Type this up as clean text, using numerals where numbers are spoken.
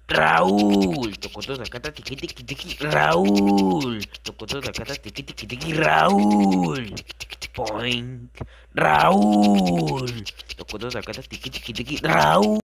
Raúl, Tocoto Dakata tiki tiki tiki Raúl, Tocoto Dakata tiki tiki tiki Raúl, Point, Raúl, Tocoto Dakata tiki tiki tiki Raúl.